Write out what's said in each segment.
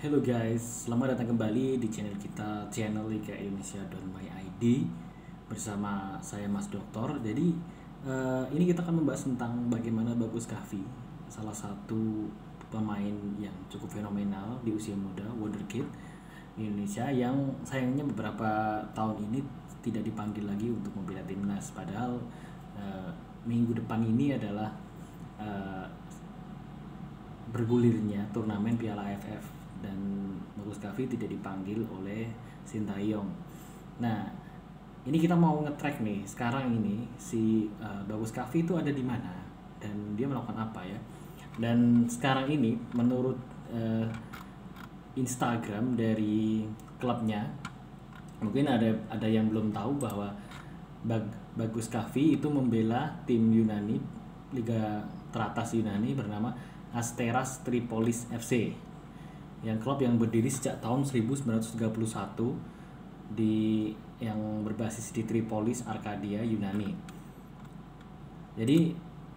Halo guys, selamat datang kembali di channel kita, channel Liga Indonesia.my.id bersama saya Mas Doktor. Jadi ini kita akan membahas tentang bagaimana Bagus Kahvi, salah satu pemain yang cukup fenomenal di usia muda, wonderkid di Indonesia yang sayangnya beberapa tahun ini tidak dipanggil lagi untuk membela timnas. Padahal minggu depan ini adalah eh, bergulirnya turnamen Piala AFF dan Bagus Kahvi tidak dipanggil oleh Sintayong. Nah, ini kita mau nge-track nih sekarang ini si Bagus Kahvi itu ada di mana dan dia melakukan apa ya. Dan sekarang ini menurut Instagram dari klubnya, mungkin ada yang belum tahu bahwa Bagus Kahvi itu membela tim Yunani, liga teratas Yunani bernama Asteras Tripolis FC, yang klub yang berdiri sejak tahun 1931 yang berbasis di Tripolis, Arkadia, Yunani. Jadi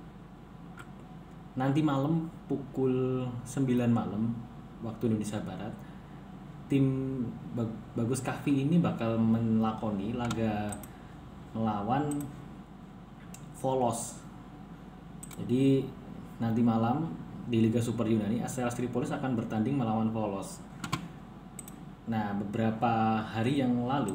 nanti malam pukul 9 malam waktu Indonesia Barat, tim Bagus Kahvi ini bakal melakoni laga melawan Volos. Jadi nanti malam di Liga Super Yunani, Asteras Tripolis akan bertanding melawan Volos. Nah, beberapa hari yang lalu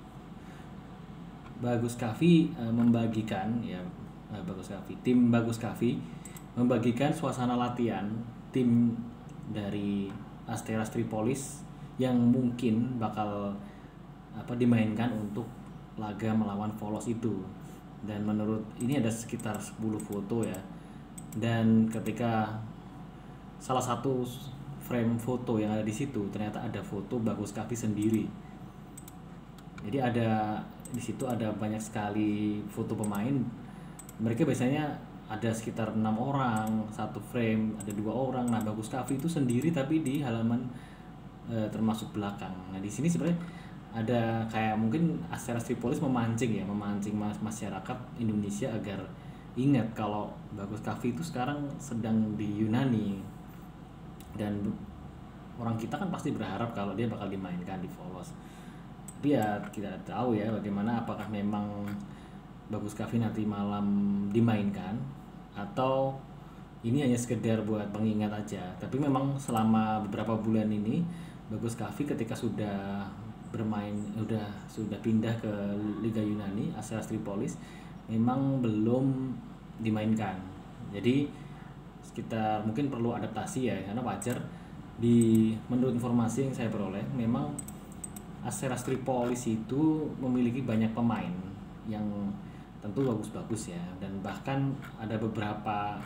Bagus Kahvi membagikan tim Bagus Kahvi membagikan suasana latihan tim dari Asteras Tripolis yang mungkin bakal dimainkan untuk laga melawan Volos itu. Dan menurut ini ada sekitar 10 foto ya. Dan ketika salah satu frame foto yang ada di situ ternyata ada foto Bagus Kahvi sendiri. Jadi di situ ada banyak sekali foto pemain. Mereka biasanya ada sekitar 6 orang satu frame, ada 2 orang. Nah, Bagus Kahvi itu sendiri tapi di halaman termasuk belakang. Nah, di sini sebenarnya ada kayak mungkin Asteras Tripolis memancing masyarakat Indonesia agar ingat kalau Bagus Kahvi itu sekarang sedang di Yunani, dan orang kita kan pasti berharap kalau dia bakal dimainkan di Volos. Tapi ya kita tahu ya bagaimana, apakah memang Bagus Kahvi nanti malam dimainkan atau ini hanya sekedar buat pengingat aja. Tapi memang selama beberapa bulan ini Bagus Kahvi ketika sudah bermain sudah pindah ke Liga Yunani, Asteras Tripolis, memang belum dimainkan. Jadi kita mungkin perlu adaptasi ya, karena wajar menurut informasi yang saya peroleh memang Asteras Tripolis itu memiliki banyak pemain yang tentu bagus-bagus ya, dan bahkan ada beberapa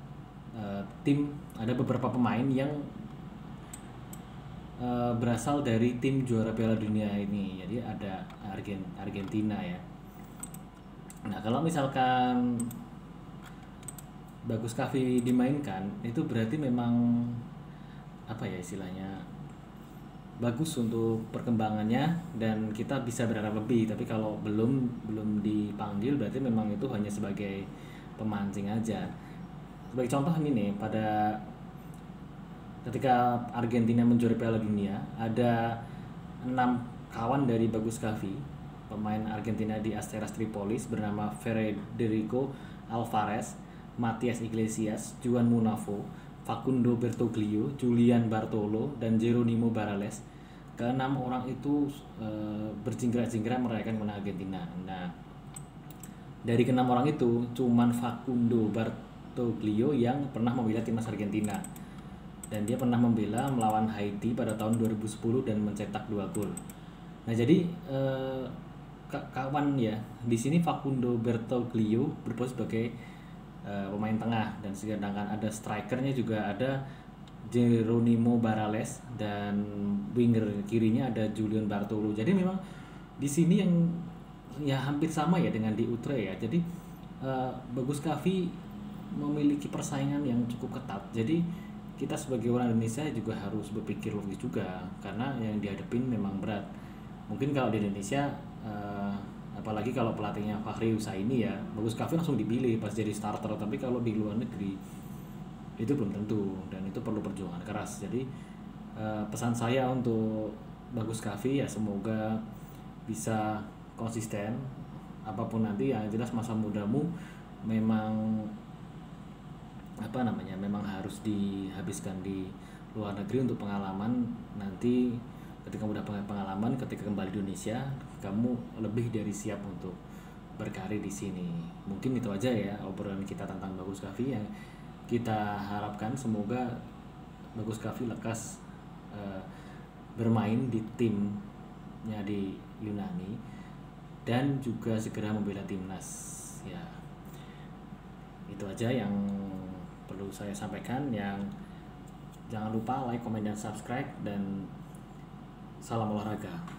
pemain yang berasal dari tim juara Piala Dunia ini. Jadi ada Argentina ya. Nah, kalau misalkan Bagus Kahvi dimainkan, itu berarti memang istilahnya bagus untuk perkembangannya dan kita bisa berharap lebih. Tapi kalau belum dipanggil berarti memang itu hanya sebagai pemancing aja. Sebagai contoh ini nih, pada ketika Argentina menjuarai Piala Dunia, ada 6 kawan dari Bagus Kahvi, pemain Argentina di Asteras Tripolis, bernama Federico Alvarez, Matias Iglesias, Juan Munafo, Facundo Bertoglio, Julian Bartolo, dan Jeronimo Barales. Keenam orang itu berjingkrak-jingkrak merayakan kemenangan Argentina. Nah, dari keenam orang itu cuman Facundo Bartoglio yang pernah membela timnas Argentina, dan dia pernah membela melawan Haiti pada tahun 2010 dan mencetak 2 gol. Nah, jadi kawan ya, di sini Facundo Bertoglio berposisi sebagai pemain tengah, dan sedangkan ada strikernya juga ada Jeronimo Barales, dan winger kirinya ada Julian Bartolo. Jadi memang di sini yang ya hampir sama ya dengan di Utrecht ya. Jadi Bagus Kahvi memiliki persaingan yang cukup ketat. Jadi kita sebagai orang Indonesia juga harus berpikir logis juga, karena yang dihadapin memang berat. Mungkin kalau di Indonesia apalagi kalau pelatihnya Fahri Husaini ya, Bagus Kahvi langsung dipilih pas jadi starter. Tapi kalau di luar negeri itu belum tentu, dan itu perlu perjuangan keras. Jadi Pesan saya untuk Bagus Kavi ya semoga bisa konsisten apapun nanti, yang jelas masa mudamu memang memang harus dihabiskan di luar negeri untuk pengalaman. Nanti ketika udah pengalaman, ketika kembali di Indonesia kamu lebih dari siap untuk berkarir di sini. Mungkin itu aja ya obrolan kita tentang Bagus Kavi, yang kita harapkan semoga Bagus Kavi lekas bermain di timnya di Yunani dan juga segera membela timnas ya. Itu aja yang perlu saya sampaikan. Yang jangan lupa like, komen, dan subscribe, dan salam olahraga.